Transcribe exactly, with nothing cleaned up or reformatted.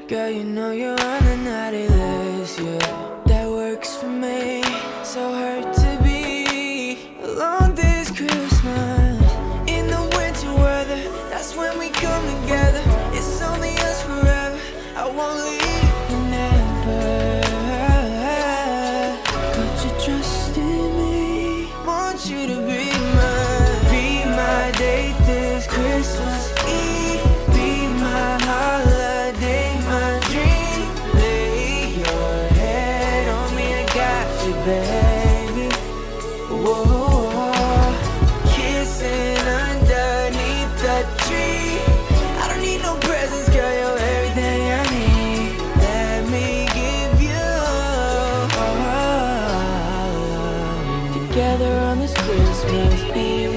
Girl, you know you're on the naughty list, yeah. That works for me. So hurt to be alone this Christmas. In the winter weather, that's when we come together. It's only us forever. I won't leave you never. Put your trust in me. Want you to be mine. Be my date this Christmas Eve. Be my holiday, my dream. Lay your head on me, I got you, baby. Whoa, kissing underneath the tree. I don't need no presents, girl, you're everything I need. Let me give you all. Together on this Christmas Eve.